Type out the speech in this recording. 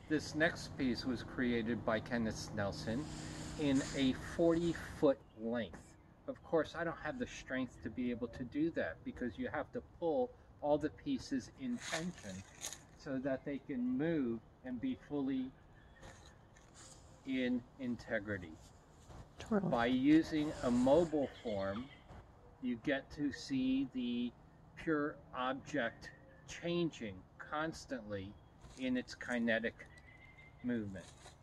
This next piece was created by Kenneth Nelson in a 40-foot length. Of course, I don't have the strength to be able to do that because you have to pull all the pieces in tension so that they can move and be fully in integrity. Totally. By using a mobile form, you get to see the pure object changing constantly in its kinetic movement.